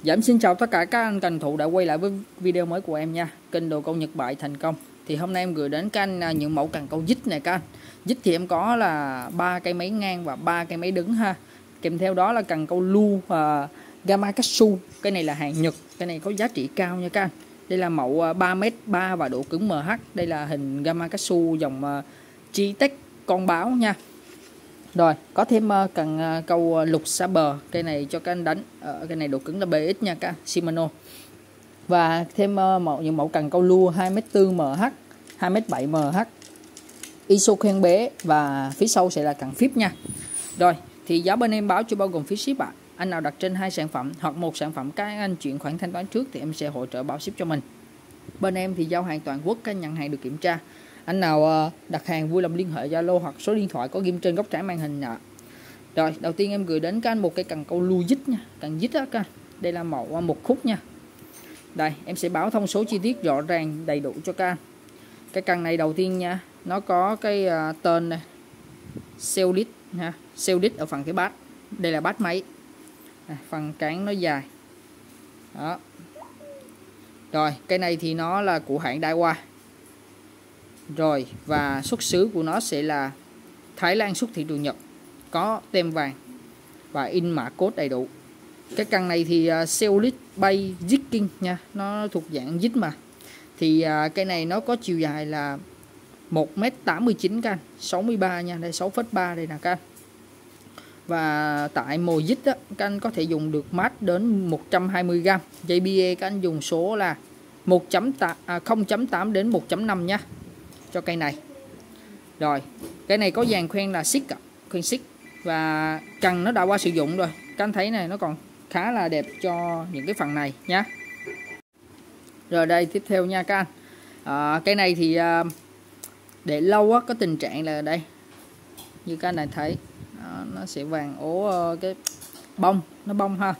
Dạ em xin chào tất cả các anh cần thủ đã quay lại với video mới của em nha. Kênh đồ câu Nhật Bại thành công. Thì hôm nay em gửi đến các anh những mẫu cần câu dít này các anh. Dít thì em có là 3 cây máy ngang và 3 cây máy đứng ha. Kèm theo đó là cần câu lu và Gamakatsu. Cái này là hàng Nhật, cái này có giá trị cao nha các anh. Đây là mẫu 3m3 và độ cứng MH. Đây là hình Gamakatsu dòng Chi-Tech con báo nha. Rồi, có thêm cần câu lục xa bờ, cây này cho các anh đánh. Cái này độ cứng là BX nha các anh, Shimano. Và thêm những mẫu cần câu lua 2m4 MH, 2m7 MH, ISO khoen bé và phía sau sẽ là cần phíp nha. Rồi, thì giá bên em báo chưa bao gồm phí ship ạ. Anh nào đặt trên 2 sản phẩm hoặc một sản phẩm các anh chuyển khoản thanh toán trước thì em sẽ hỗ trợ bao ship cho mình. Bên em thì giao hàng toàn quốc, các nhận hàng được kiểm tra. Anh nào đặt hàng vui lòng liên hệ Zalo hoặc số điện thoại có ghim trên góc trái màn hình ạ. Rồi, đầu tiên em gửi đến các anh một cái cần câu lu dít nha, cần dít đó các anh. Đây là mẫu một khúc nha. Đây, em sẽ báo thông số chi tiết rõ ràng đầy đủ cho các anh. Cái cần này đầu tiên nha, nó có cái tên này, Seolit ha, Seolit ở phần cái bát. Đây là bát máy. Phần cán nó dài. Đó. Rồi, cái này thì nó là của hãng Daiwa. Rồi, và xuất xứ của nó sẽ là Thái Lan, xuất thị trường Nhật, có tem vàng và in mã code đầy đủ. Cái cần này thì Seolit Bay Jigging nha, nó thuộc dạng dít mà. Thì cái này nó có chiều dài là 1m89 các anh, 63 nha, đây 6,3 đây nè các anh. Và tại mồi dít á, các anh có thể dùng được mát đến 120g. JBA các anh dùng số là 0.8 đến 1.5 nha cho cây này. Rồi, cái này có dàn khoen là xích, khoen xích và cần nó đã qua sử dụng rồi. Các anh thấy này, nó còn khá là đẹp cho những cái phần này nhá. Rồi đây tiếp theo nha các anh. Cái này thì để lâu á, có tình trạng là đây như các anh này thấy nó sẽ vàng ố cái bông, nó bông ha.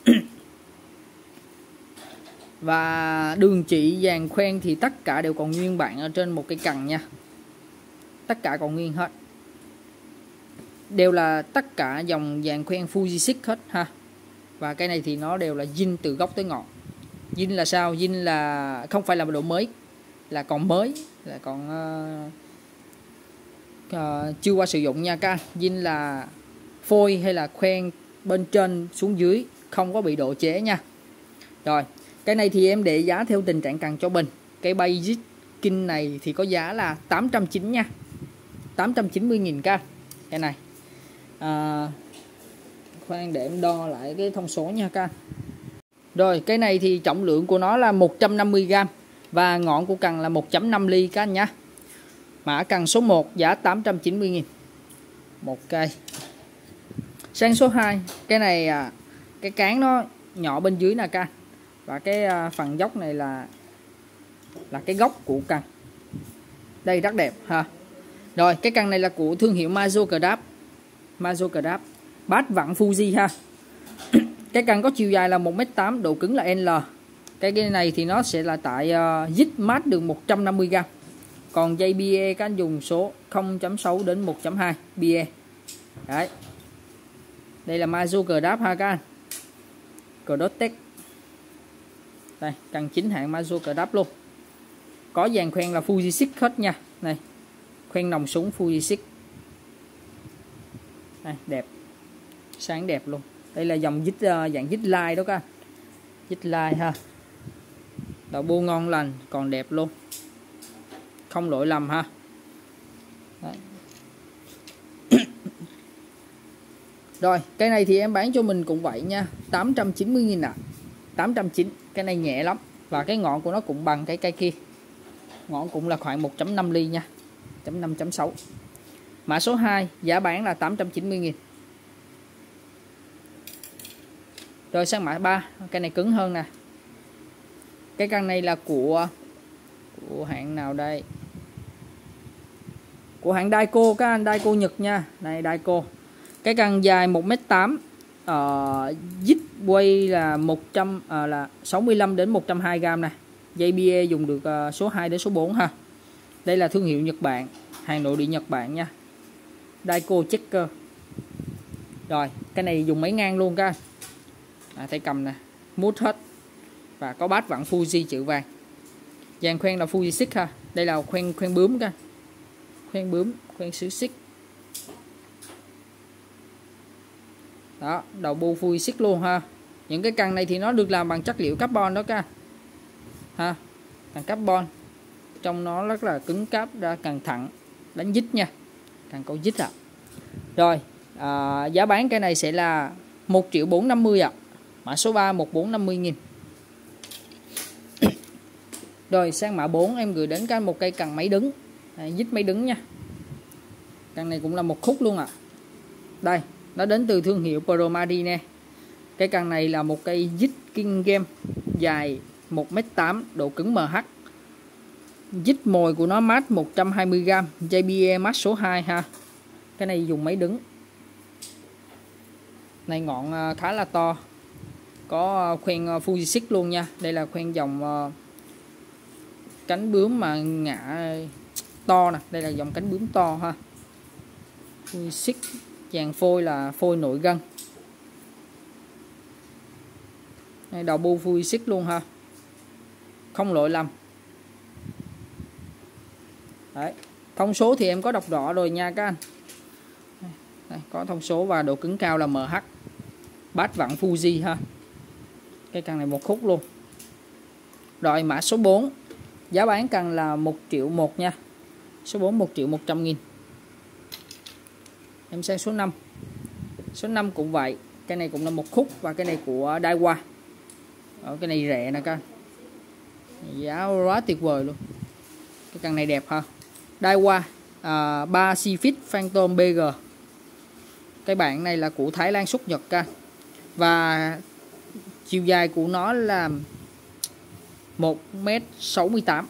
Và đường chỉ dàn khoen thì tất cả đều còn nguyên bản ở trên một cái cần nha. Tất cả còn nguyên hết. Đều là tất cả dòng dàn khoen Fujisik hết ha. Và cái này thì nó đều là zin từ gốc tới ngọn. Zin là sao? Zin là không phải là độ mới, là còn mới, là còn chưa qua sử dụng nha các anh. Zin là phôi hay là khoen bên trên xuống dưới, không có bị độ chế nha. Rồi, cái này thì em để giá theo tình trạng cần cho mình. Cái Basic King này thì có giá là 890 nha, 890.000 các anh. Cái này khoan để em đo lại cái thông số nha các anh. Rồi, cái này thì trọng lượng của nó là 150g và ngọn của cần là 1.5 ly các anh nhé. Mã cần số 1 giá 890.000 một cây. Sang số 2, cái này cái cán nó nhỏ bên dưới nè các anh. Và cái phần dốc này là cái gốc của cần. Đây rất đẹp ha. Rồi, cái cần này là của thương hiệu Majocraft. Majocraft. Bát vặn Fuji ha. Cái cần có chiều dài là 1m8, độ cứng là L. Cái này thì nó sẽ là tại dít mát được 150g. Còn dây BE các anh dùng số 0.6 đến 1.2 BE. Đấy. Đây là Majocraft ha các anh. Crodotech. Đây, cần chính hãng Majocraft luôn. Có dàn khoen là Fujisik hết nha. Này, khoen nòng súng Fujisik. Đây, đẹp. Sáng đẹp luôn. Đây là dòng dít dạng dít line đó các anh. Dít line ha. Đầu bô ngon lành, còn đẹp luôn. Không lỗi lầm ha. Đấy. Rồi, cái này thì em bán cho mình cũng vậy nha, 890.000 ạ. 890, cái này nhẹ lắm. Và cái ngọn của nó cũng bằng cái cây kia. Ngọn cũng là khoảng 1.5 ly nha, 5.6. Mã số 2, giá bán là 890.000. Rồi sang mã 3, cái này cứng hơn nè. Cái cần này là của hãng nào đây? Của hãng Daiko các anh, Daiko Nhật nha. Này Daiko. Cái cần dài 1m8, dít quay là 65 đến 120g nè. Dây BE dùng được số 2 đến số 4 ha. Đây là thương hiệu Nhật Bản, hàng nội địa Nhật Bản nha. Daiko Checker. Rồi, cái này dùng máy ngang luôn các anh. Tay cầm nè, mút hết. Và có bát vặn Fuji chữ vàng. Dàn khoen là Fuji xích ha. Đây là khoen bướm cả. Khoen bướm, khoen sứ xích. Đó, đầu bu Fuji xích luôn ha. Những cái cần này thì nó được làm bằng chất liệu carbon đó cả. Ha, cần carbon. Trong nó rất là cứng cáp, ra cần thẳng, đánh dít nha. Cần câu dít ạ. Rồi, giá bán cái này sẽ là 1.450.000 ạ. Mã số 3 1450.000. Rồi sang mã 4 em gửi đến cái một cây cần máy đứng. Dít máy đứng nha. Cần này cũng là một khúc luôn ạ. Đây, nó đến từ thương hiệu Promarine. Cái cần này là một cây dít King Game dài 1m8, độ cứng MH. Dít mồi của nó mát 120g, JBL mát số 2 ha. Cái này dùng máy đứng. Này ngọn khá là to. Có khoen Fuji xích luôn nha. Đây là khoen dòng cánh bướm mà ngã to nè. Đây là dòng cánh bướm to ha. Fuji xích. Dàn phôi là phôi nội gân. Đây, đầu bu Fuji xích luôn ha. Không lỗi lầm. Đấy. Thông số thì em có đọc rõ rồi nha các anh. Đây, có thông số và độ cứng cao là MH. Bát vặn Fuji ha. Cái cần này một khúc luôn. Rồi mã số 4. Giá bán cần là 1.100.000 nha. Số 4 1.100.000. Em sang số 5. Số 5 cũng vậy. Cái này cũng là một khúc. Và cái này của Daiwa. Cái này rẻ nè các anh. Giá quá tuyệt vời luôn. Cái cần này đẹp ha. Daiwa 3 Cfit Phantom BG. Cái bản này là của Thái Lan xuất Nhật ca. Và chiều dài của nó là 1m68.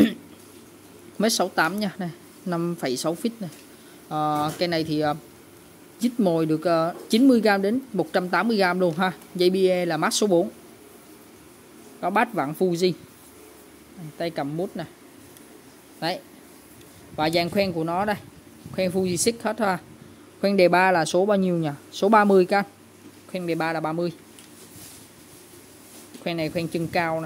1m68 nha. Này, 5,6 feet này. Cái này thì dít mồi được 90g đến 180g luôn ha. JBL là mát số 4. Có bát vặn Fuji. Tay cầm mút nè. Đấy. Và dàn khoen của nó đây. Khoen Fuji xích hết ha. Khoen đề 3 là số bao nhiêu nhỉ? Số 30 các. Khoen đề 3 là 30. Khoen này khoen chân cao nè.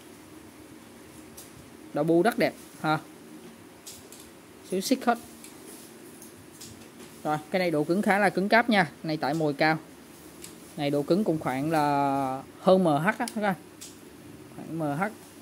Đầu bu rất đẹp ha. Xíu xích hết. Rồi, cái này độ cứng khá là cứng cáp nha. Này tại mồi cao. Này độ cứng cũng khoảng là hơn MH á các anh. Khoảng MH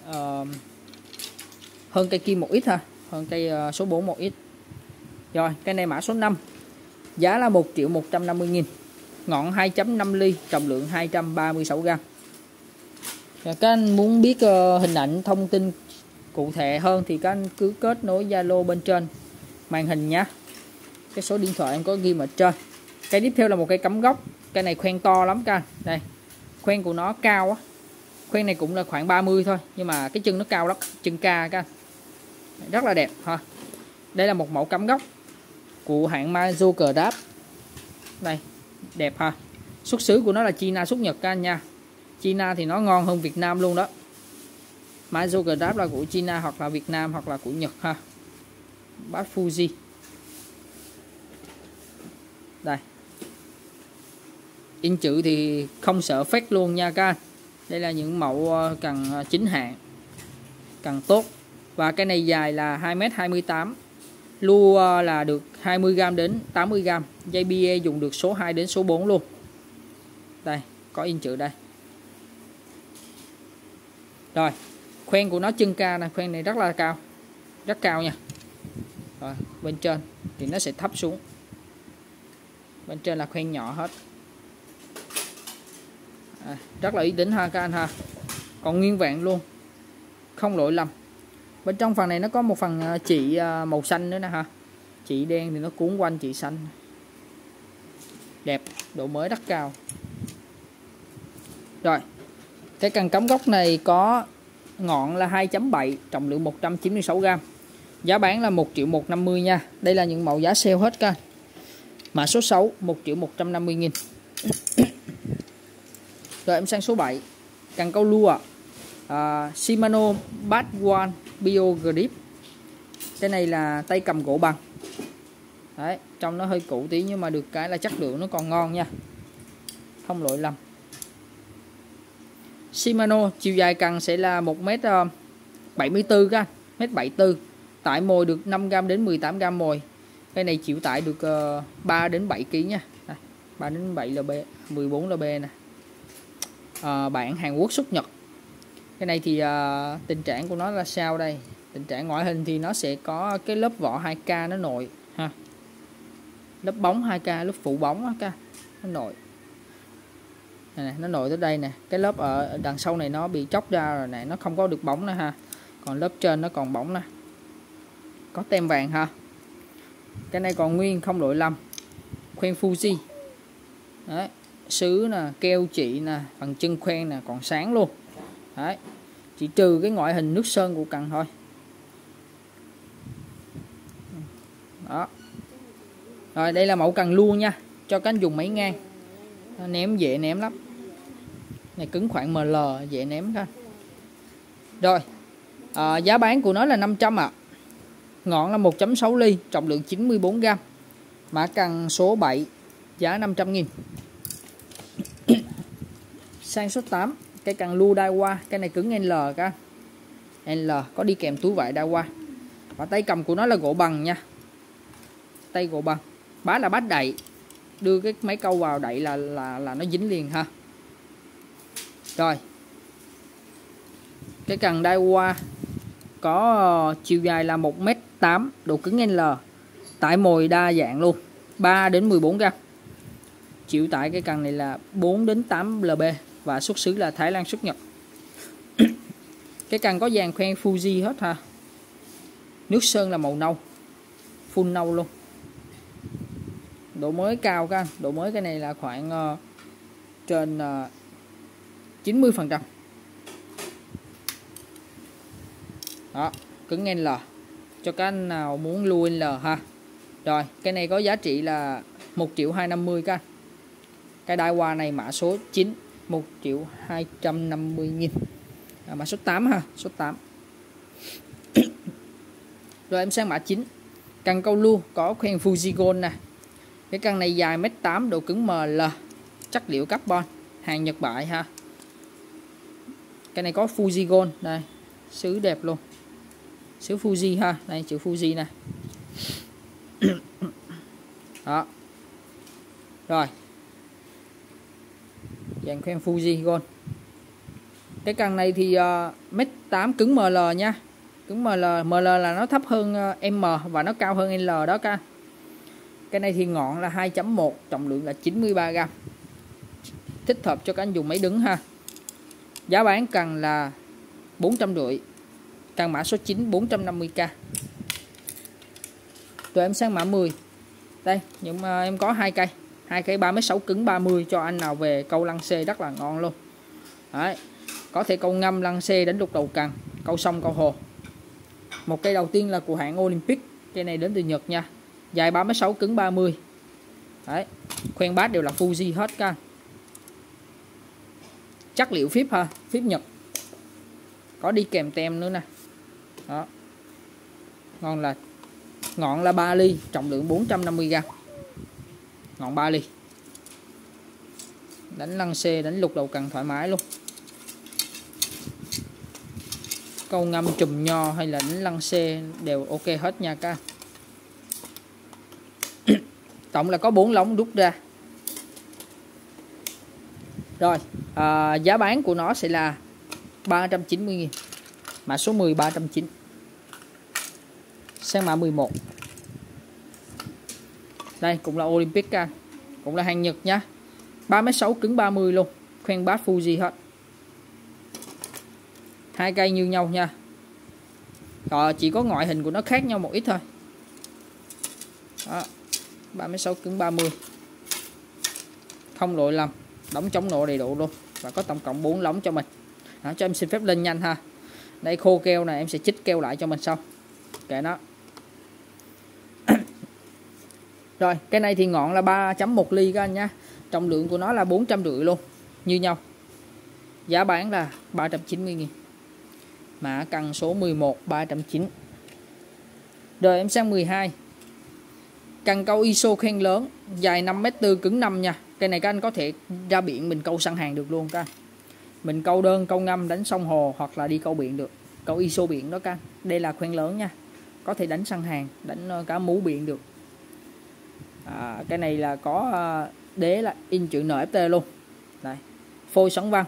hơn cây kim một ít ha. Hơn cây số 4 một ít. Rồi, cái này mã số 5. Giá là 1.150.000. Ngọn 2.5 ly, trọng lượng 236g. Các anh muốn biết hình ảnh thông tin cụ thể hơn thì các anh cứ kết nối Zalo bên trên màn hình nhé. Cái số điện thoại em có ghi ở trên. Cái tiếp theo là một cây cắm gốc. Cái này khoen to lắm các anh. Đây. Khoen của nó cao á. Khoen này cũng là khoảng 30 thôi, nhưng mà cái chân nó cao lắm, chân ca các anh. Rất là đẹp ha. Đây là một mẫu cắm gốc của hãng Majocraft. Đây, đẹp ha. Xuất xứ của nó là China xuất Nhật các anh nha. China thì nó ngon hơn Việt Nam luôn đó. Majocraft là của China hoặc là Việt Nam hoặc là của Nhật ha. Bát Fuji. Đây. In chữ thì không sợ fake luôn nha các anh. Đây là những mẫu cần chính hãng, cần tốt. Và cái này dài là 2m28. Lua là được 20g đến 80g. JBL dùng được số 2 đến số 4 luôn. Đây, có in chữ đây. Rồi, khoen của nó chân ca nè, khoen này rất là cao. Rất cao nha. Rồi, bên trên thì nó sẽ thấp xuống. Bên trên là khoen nhỏ hết. Rất là uy tín ha các anh ha. Còn nguyên vẹn luôn. Không lỗi lầm. Bên trong phần này nó có một phần chỉ màu xanh nữa nè ha. Chỉ đen thì nó cuốn quanh chỉ xanh. Đẹp, độ mới rất cao. Rồi. Cái cần cắm gốc này có ngọn là 2.7, trọng lượng 196g. Giá bán là 1.150.000 nha. Đây là những mẫu giá sale hết các anh. Mã số 6 1.150.000. Rồi em sang số 7. Cần câu lua Shimano Bass One Bio Grip. Cái này là tay cầm gỗ bằng. Đấy, trong nó hơi cũ tí nhưng mà được cái là chất lượng nó còn ngon nha. Không lỗi lầm. Shimano, chiều dài cần sẽ là 1m74 các anh, 1m74. Tải mồi được 5g đến 18g mồi. Cái này chịu tải được 3 đến 7 kg nha. Đây, 3 đến 7 lb, 14 lb nè. Bản Hàn Quốc xuất Nhật. Cái này thì tình trạng của nó là sao đây? Tình trạng ngoại hình thì nó sẽ có cái lớp vỏ 2K nó nội ha. Lớp bóng 2K, lớp phụ bóng á, nó nội. Này, nó nội tới đây nè. Cái lớp ở đằng sau này nó bị chóc ra rồi nè, nó không có được bóng nữa ha. Còn lớp trên nó còn bóng nè. Có tem vàng ha. Cái này còn nguyên không lỗi lầm. Khoen Fuji. Đấy, sứ nè, keo chỉ nè, phần chân khoen nè còn sáng luôn. Đấy, chỉ trừ cái ngoại hình nước sơn của cần thôi. Đó. Rồi đây là mẫu cần luôn nha, cho các anh dùng máy ngang. Ném dễ ném lắm. Này cứng khoảng ML, dễ ném các anh. Rồi, giá bán của nó là 500 ạ. Ngọn là 1.6 ly, trọng lượng 94g. Mã cần số 7, giá 500.000. Sang số 8, cái cần lưu Daiwa, cái này cứng L các anh. L có đi kèm túi vải Daiwa. Và tay cầm của nó là gỗ bằng nha. Tay gỗ bằng. Bát là bát đậy. Đưa cái máy câu vào đậy là nó dính liền ha. Rồi. Cái cần Daiwa có chiều dài là 1m8, độ cứng L. Tải mồi đa dạng luôn, 3 đến 14g. Chịu tải cái cần này là 4 đến 8 lb và xuất xứ là Thái Lan xuất Nhật. Cái cần có dàn khoen Fuji hết ha. Nước sơn là màu nâu, full nâu luôn. Độ mới cao các anh, độ mới cái này là khoảng trên 90%. Đó, cứng L. Cho các anh nào muốn lưu L ha. Rồi, cái này có giá trị là 1.250.000 các anh. Cái Daiwa này mã số 9, 1.250.000. Mã số 8 ha, số 8. Rồi em sang mã 9. Cần câu lưu có khoen Fuji Gold nè. Cái cần này dài 1m8, độ cứng ML, chất liệu carbon, hàng Nhật Bản ha. Cái này có Fuji Gold đây, sứ đẹp luôn. Sứ Fuji ha, đây chữ Fuji nè. Đó. Rồi. Dàn khoen Fuji Gold. Cái cần này thì 1m8 cứng ML nha. Cứng ML, ML là nó thấp hơn M và nó cao hơn L đó các. Cái này thì ngọn là 2.1, trọng lượng là 93g. Thích hợp cho các anh dùng máy đứng ha. Giá bán cần là 450. Cần mã số 9, 450k. Rồi em sang mã 10. Đây, nhưng mà em có 2 cây 3m6 cứng 30 cho anh nào về câu lăng xê rất là ngon luôn. Đấy, có thể câu ngâm lăng xê đánh lục đầu cần, câu sông câu hồ. Một cây đầu tiên là của hãng Olympic, cây này đến từ Nhật nha. Dài 3m6 cứng 30. Đấy, khoen bát đều là Fuji hết các. Chất liệu phíp ha, phíp Nhật. Có đi kèm tem nữa nè. Đó. Ngọn là 3 ly, trọng lượng 450g. Ngọn 3 ly. Đánh lăng xê, đánh lục đầu cần thoải mái luôn. Câu ngâm chùm nho hay là đánh lăng xê đều ok hết nha các. Tổng là có 4 lóng rút ra. Rồi, giá bán của nó sẽ là 390.000. Mã số 10, 390. Sang mã 11. Đây cũng là Olympic can, cũng là hàng Nhật nhá. 3m6 cứng 30 luôn, khoen bát Fuji hết. 2 cây như nhau nha. Chỉ có ngoại hình của nó khác nhau một ít thôi. Đó, 3m6 cứng 30. Không lỗi lầm, đóng chống nổ đầy đủ luôn. Và có tổng cộng 4 lóng cho mình. Đó, cho em xin phép lên nhanh ha. Đây khô keo này em sẽ chích keo lại cho mình sau. Kệ nó. Rồi, cái này thì ngọn là 3.1 ly các anh nha. Trọng lượng của nó là 450 luôn, như nhau. Giá bán là 390.000. Mã cần số 11, 390. Rồi em sang 12. Cần câu ISO khoen lớn, dài 5m4 cứng 5 nha. Cái này các anh có thể ra biển mình câu săn hàng được luôn các anh. Mình câu đơn, câu ngâm, đánh sông hồ hoặc là đi câu biển được. Câu ISO biển đó các anh. Đây là khoen lớn nha. Có thể đánh săn hàng, đánh cá mú biển được. Cái này là có đế là in chữ NFT luôn. Đây. Phôi xoắn văn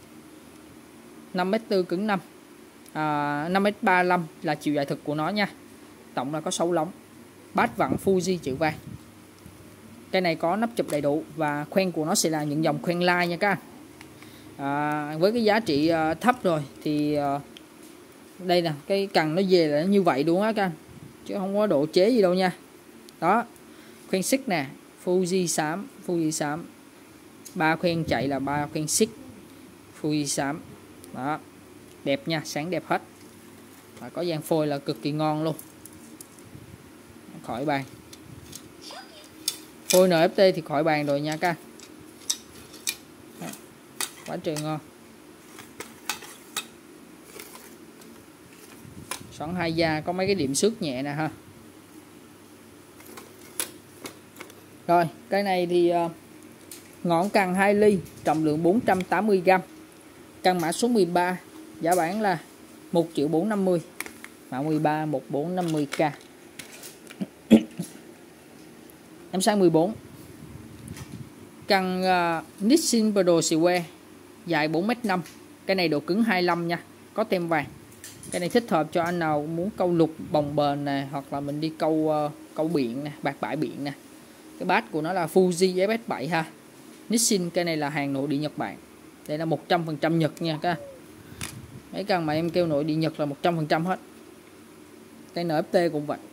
5m4 cứng 5, 5m35 là chiều dài thực của nó nha. Tổng là có 6 lóng. Bát vặn Fuji chữ vàng. Cái này có nắp chụp đầy đủ và khoen của nó sẽ là những dòng khoen lai nha các anh. Với cái giá trị thấp rồi thì đây nè, cái cần nó về là như vậy luôn á các anh, chứ không có độ chế gì đâu nha. Đó, khoen xích nè, Fuji xám, 3 khoen chạy là 3 khoen xích Fuji xám. Đó, đẹp nha, sáng đẹp hết. Và có dàn phôi là cực kỳ ngon luôn. Khỏi bàn. Phôi NFT thì khỏi bàn rồi nha các anh. Quá trời ngon. Xoắn 2 da, có mấy cái điểm xước nhẹ nè ha. Rồi, cái này thì ngọn cần 2 ly, trọng lượng 480g. Căn mã số 13, giá bán là 1.450.000. Mã 13 1450k. Em sang 14. Căn Nissin Pro Seaway dài 4m5. Cái này độ cứng 25 nha, có tem vàng. Cái này thích hợp cho anh nào muốn câu lục bồng bềnh nè, hoặc là mình đi câu biển nè, bạc bãi biển nè. Cái bát của nó là Fuji FS7 ha. Nissin, cái này là hàng nội địa Nhật Bản. Đây là 100% Nhật nha các anh. Mấy căn mà em kêu nội địa Nhật là 100% hết. Cái NFT cũng vậy.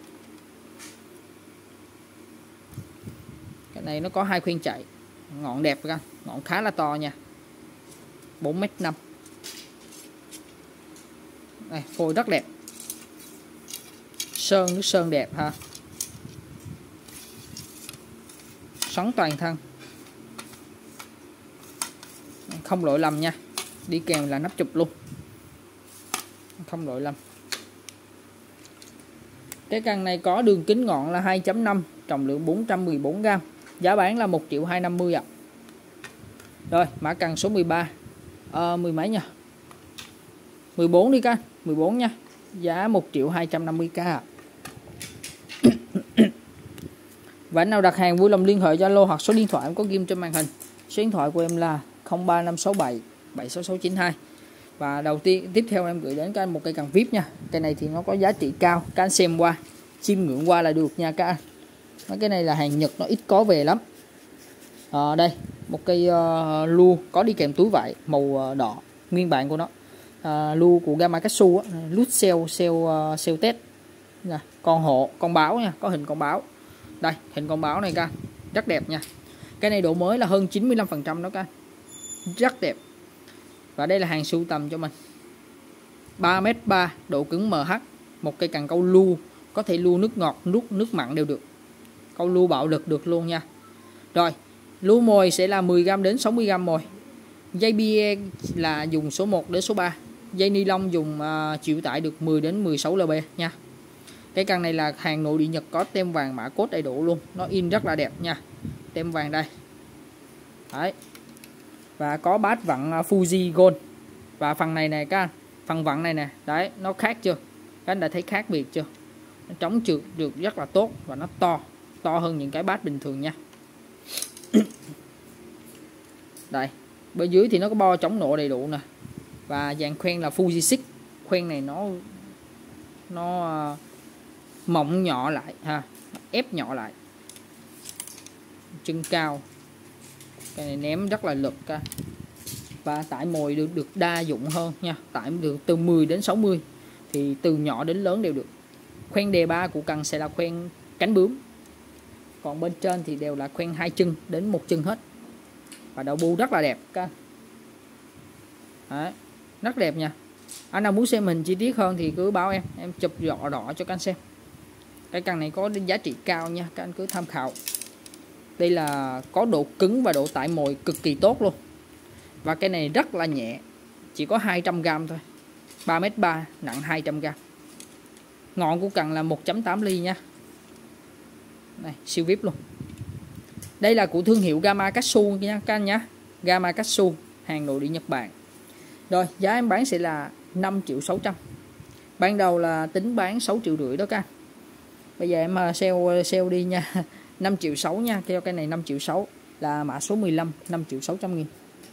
Cái này nó có 2 khoen chạy. Ngọn đẹp các anh, ngọn khá là to nha. 4m5. Đây, phôi rất đẹp. Nước sơn đẹp ha. Xoắn toàn thân. Không lỗi lầm nha. Đi kèm là nắp chụp luôn. Không lỗi lầm. Cái căn này có đường kính ngọn là 2.5, trọng lượng 414g. Giá bán là 1.250.000 ạ. Rồi, mã cần số 13. Mười mấy nha. 14 đi các, 14 nha. Giá 1.250.000 ạ. Và anh nào đặt hàng vui lòng liên hệ Zalo hoặc số điện thoại em có ghim trên màn hình. Số điện thoại của em là 03567 76692. Và tiếp theo em gửi đến các anh một cây cần VIP nha. Cây này thì nó có giá trị cao, các anh xem qua, chiêm ngưỡng qua là được nha các anh. Mấy cái này là hàng Nhật, nó ít có về lắm. Đây, một cây lu có đi kèm túi vải màu đỏ, nguyên bản của nó. Lu của Gamakatsu, lút sell test. Con hổ, con báo nha, có hình con báo. Đây, hình con báo này các anh, rất đẹp nha. Cái này độ mới là hơn 95% đó các anh. Rất đẹp. Và đây là hàng sưu tầm cho mình. 3m3, độ cứng MH, một cây cần câu lu, có thể lu nước ngọt, nước mặn đều được. Câu lu bạo lực được luôn nha. Rồi, lu mồi sẽ là 10g đến 60g mồi. Dây bie là dùng số 1 đến số 3. Dây ni lông dùng chịu tải được 10 đến 16 lb nha. Cái căn này là hàng nội địa Nhật, có tem vàng mã code đầy đủ luôn. Nó in rất là đẹp nha. Tem vàng đây. Đấy. Và có bát vặn Fuji Gold. Và phần này nè các anh, phần vặn này nè, đấy, nó khác chưa? Các anh đã thấy khác biệt chưa? Nó chống trượt được rất là tốt và nó to hơn những cái bát bình thường nha. Đây, bên dưới thì nó có bo chống nổ đầy đủ nè. Và dàn khoen là Fuji 6. Khoen này nó mỏng nhỏ lại ha, ép nhỏ lại. Chân cao. Cái này ném rất là lực ca. Và tải mồi được đa dụng hơn nha, tải được từ 10 đến 60, thì từ nhỏ đến lớn đều được. Khoen đề 3 của cần sẽ là khoen cánh bướm, còn bên trên thì đều là khoen 2 chân đến 1 chân hết. Và đầu bu rất là đẹp các. Đấy, rất đẹp nha. Anh nào muốn xem hình chi tiết hơn thì cứ báo em chụp rõ cho các anh xem. Cái cần này có giá trị cao nha, các anh cứ tham khảo. Đây là có độ cứng và độ tải mồi cực kỳ tốt luôn. Và cái này rất là nhẹ, chỉ có 200g thôi. 3m3, nặng 200g. Ngọn của cần là 1.8 ly nha. Này, siêu VIP luôn. Đây là của thương hiệu Gamakatsu nha các anh nhé. Gamakatsu, hàng nội địa Nhật Bản. Rồi giá em bán sẽ là 5.600.000. Ban đầu là tính bán 6,5 triệu đó các anh. Bây giờ em sale đi nha. 5.600.000 nha, kêu cái này 5.600.000 là mã số 15, 5.600.000.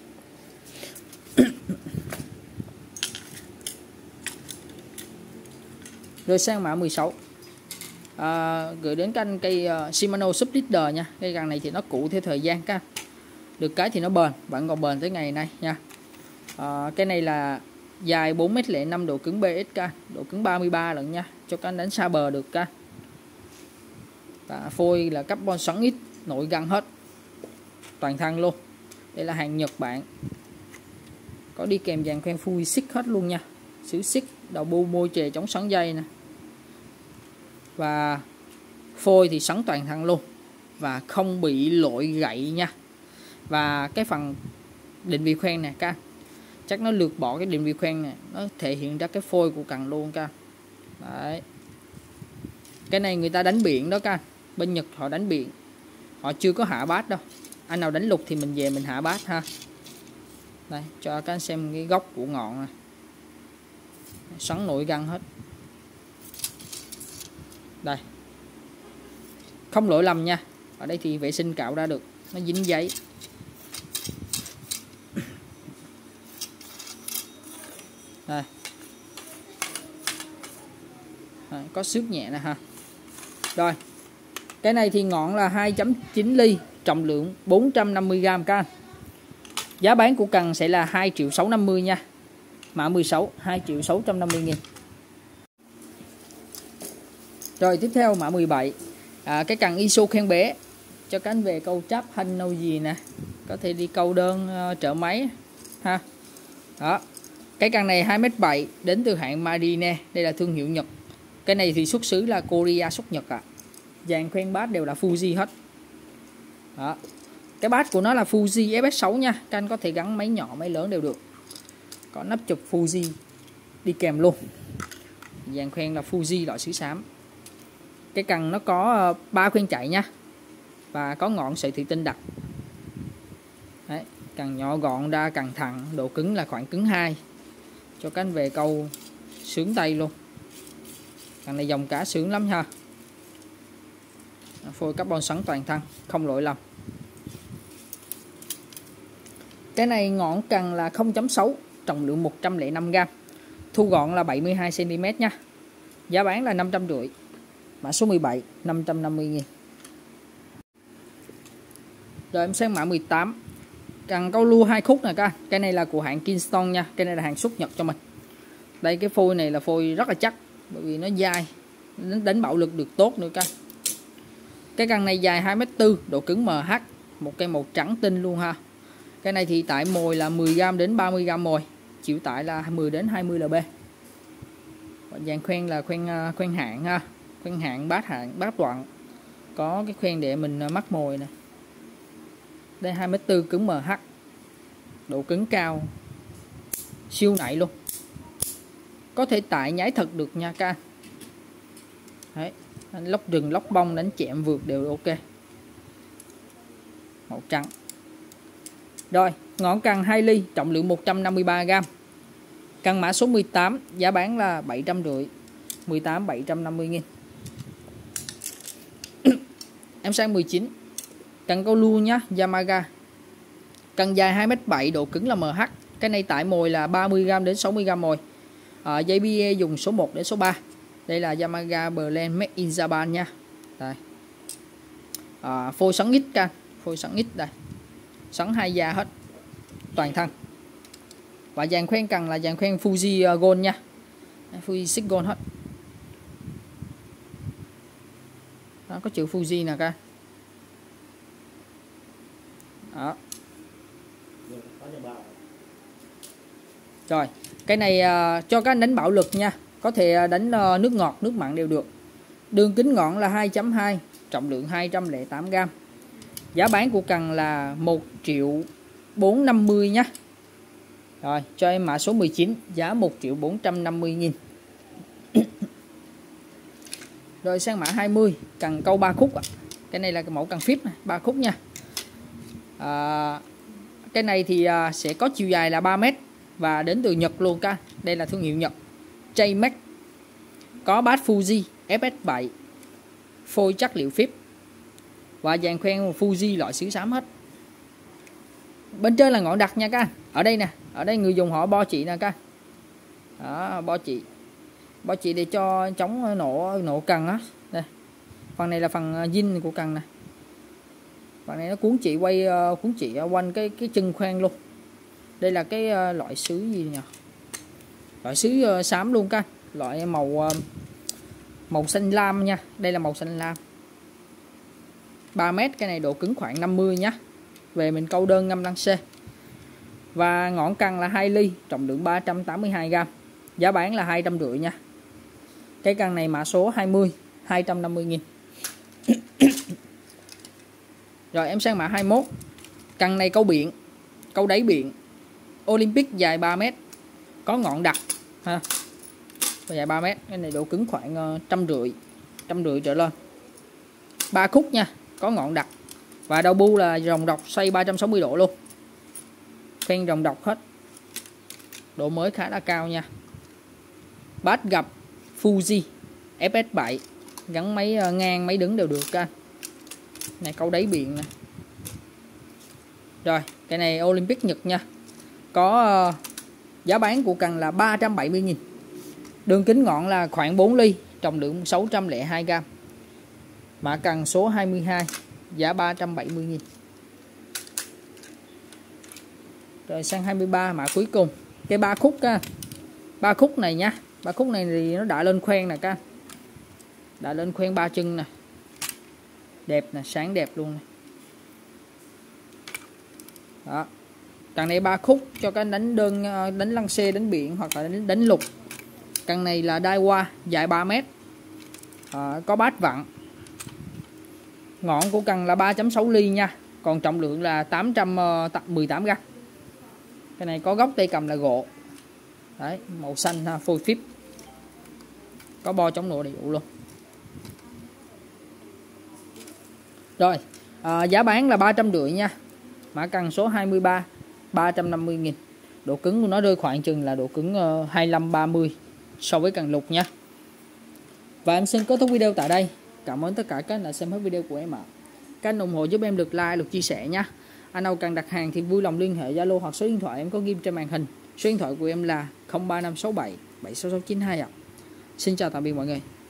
Rồi sang mã 16. Gửi đến các anh cây Shimano Sub Leader nha. Cây càng này thì nó cũ theo thời gian các anh. Được cái thì nó bền, vẫn còn bền tới ngày nay nha. Cái này là dài 4m05, độ cứng BS các anh, độ cứng 33 lận nha, cho các anh đánh xa bờ được các anh. Phôi là carbon xoắn ít, nội găng hết, toàn thân luôn. Đây là hàng Nhật Bản, có đi kèm dàn khoen phui xích hết luôn nha, xứ xích, đầu bu môi chè chống xoắn dây nè, và phôi thì xoắn toàn thân luôn và không bị lội gậy nha. Và cái phần định vị khoen nè các anh, chắc nó lược bỏ cái định vị khoen này, nó thể hiện ra cái phôi của cần luôn các anh. Đấy, cái này người ta đánh biển đó các anh, bên Nhật họ đánh biển, họ chưa có hạ bát đâu. Anh nào đánh lục thì mình về mình hạ bát ha. Đây cho các anh xem cái góc của ngọn này, xoắn nội găng hết. Đây, không lỗi lầm nha, ở đây thì vệ sinh cạo ra được, nó dính giấy. Đây. Đây, có xước nhẹ nè ha. Rồi, cái này thì ngọn là 2.9 ly, trọng lượng 450g các anh. Giá bán của cần sẽ là 2.650.000 nha. Mã 16, 2.650.000. Rồi tiếp theo mã 17. Cái cần ISO khen bé, cho các anh về câu trap hành nâu gì nè, có thể đi câu đơn trợ máy ha. Đó. Cái cần này 2m7, đến từ hãng Marine, đây là thương hiệu Nhật. Cái này thì xuất xứ là Korea, xuất Nhật ạ. Dàn khoen bát đều là Fuji hết. Đó. Cái bát của nó là Fuji FS6 nha, các anh có thể gắn máy nhỏ máy lớn đều được. Có nắp chụp Fuji đi kèm luôn. Dàn khoen là Fuji loại sứ xám. Cái cần nó có 3 khoen chạy nha, và có ngọn sợi thủy tinh đặc. Đấy, cần nhỏ gọn ra, cần thẳng, độ cứng là khoảng cứng 2, cho các anh về câu sướng tay luôn. Cần này dòng cá sướng lắm ha. Phôi carbon xoắn toàn thân, không lỗi lầm. Cái này ngọn cần là 0.6, trọng lượng 105g, thu gọn là 72cm nha. Giá bán là 550. Mã số 17, 550.000. Rồi em sang mã 18. Cần câu lua 2 khúc nè các anh. Cái này là của hãng Kingston nha, cái này là hàng xuất Nhật cho mình. Đây cái phôi này là phôi rất là chắc, bởi vì nó dai, đánh bạo lực được tốt nữa các anh. Cái cần này dài 2m4, độ cứng MH, một cây màu trắng tinh luôn ha. Cái này thì tải mồi là 10g đến 30g mồi, chịu tải là 10 đến 20 lb. Dàn khoen là khoen hạng ha, khoen hạng, bát đoạn, có cái khoen để mình mắc mồi nè. Đây 2m4 cứng MH, độ cứng cao, siêu nảy luôn, có thể tải nhái thật được nha các anh. Đấy, lóc rừng lóc bông đánh chẹm vượt đều ok. Màu trắng. Rồi, ngọn cần 2 ly, trọng lượng 153g. Cần mã số 18, giá bán là 750. 18, 750.000. Em sang 19. Cần câu lưu nhá, Yamaha. Cần dài 2m7, độ cứng là MH. Cái này tải mồi là 30g đến 60g mồi. Dây bie dùng số 1 đến số 3. Đây là Yamaha Blend Made in Japan nha. Đây. Phôi xoắn ít can, phôi xoắn ít đây. Xoắn 2 da hết, toàn thân. Và dàn khoen cần là dàn khoen Fuji Gold nha. Fuji Six Gold hết. Đó, có chữ Fuji nè các. Đó. Rồi, cái này cho các anh đánh bạo lực nha, có thể đánh nước ngọt, nước mặn đều được. Đường kính ngọn là 2.2, trọng lượng 208g. Giá bán của cần là 1.450.000 nhé. Rồi, cho em mã số 19, giá 1.450.000. Rồi sang mã 20, cần câu 3 khúc. Cái này là cái mẫu cần phíp này, 3 khúc nha. Cái này thì sẽ có chiều dài là 3m và đến từ Nhật luôn các. Đây là thương hiệu Nhật, JMax. Có bát Fuji FS7, phôi chất liệu phíp và dàn khoen Fuji loại xứ xám hết. Bên trên là ngọn đặc nha các anh. Ở đây nè, ở đây người dùng họ bo chỉ nè các anh. Đó, bo chỉ để cho chống nổ cần á. Đây, phần này là phần zin của cần nè. Phần này nó cuốn chỉ quanh cái chân khoen luôn. Đây là cái loại sứ gì nhỉ? Loại sứ xám luôn các anh. Loại màu xanh lam nha. Đây là màu xanh lam. 3m, cái này độ cứng khoảng 50 nhá. Về mình câu đơn ngâm lăng xê. Và ngọn cần là 2 ly, trọng lượng 382g. Giá bán là 250 nha. Cái cần này mã số 20, 250.000. Rồi em sang mã 21. Cần này câu biển, câu đáy biển, Olympic dài 3m, có ngọn đặc ha. Dài 3m, cái này độ cứng khoảng 150 trở lên. 3 khúc nha, có ngọn đặc. Và đầu bu là rồng độc xoay 360 độ luôn. Khoen rồng độc hết. Độ mới khá là cao nha. Bát gập Fuji FS7, gắn máy ngang máy đứng đều được các anh. Này câu đáy biển nè. Rồi, cái này Olympic Nhật nha. Có giá bán của cần là 370.000. Đường kính ngọn là khoảng 4 ly, trọng lượng 602g. Mã cần số 22, giá 370.000. Rồi sang 23, mã cuối cùng. Cái 3 khúc á. 3 khúc này nha. 3 khúc này thì nó đã lên khoen nè các anh. Đã lên khoen 3 chân nè. Đẹp nè, sáng đẹp luôn nè. Đó. Cần này 3 khúc cho các anh đánh lăng xê, đánh biển hoặc là đánh lục. Cần này là Daiwa dài 3m. Có bát vặn. Ngọn của cần là 3.6 ly nha. Còn trọng lượng là 818g. Cái này có góc tay cầm là gỗ. Đấy, màu xanh ha, phôi phíp. Có bo chống nổ đầy đủ luôn. Rồi, giá bán là 350 nha. Mã cần số 23, 350.000. Độ cứng của nó rơi khoảng chừng là độ cứng 25-30 so với cần lục nha. Và em xin kết thúc video tại đây. Cảm ơn tất cả các anh đã xem hết video của em ạ. Các anh ủng hộ giúp em được like, được chia sẻ nha. Anh nào cần đặt hàng thì vui lòng liên hệ Zalo hoặc số điện thoại em có ghim trên màn hình. Số điện thoại của em là 03567 76692 ạ. Xin chào tạm biệt mọi người.